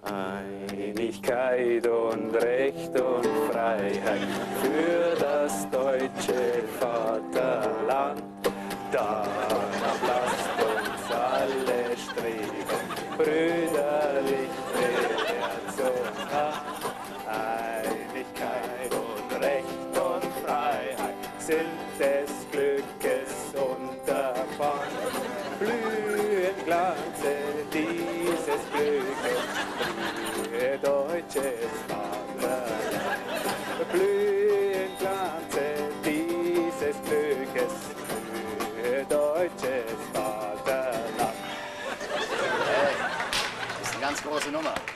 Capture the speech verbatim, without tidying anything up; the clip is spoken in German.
Einigkeit und Recht und Freiheit für das deutsche Vaterland. Danach lasst uns alle streben, brüderlich mit Herz und Hand. Einigkeit und Recht und Freiheit sind des Glückes Unterpfand. Blühen Glanze dieses Glückes, blühe deutsches Vaterland. Blühen Glanze dieses Glückes, blühe deutsches Vaterland. Hey, das ist eine ganz große Nummer.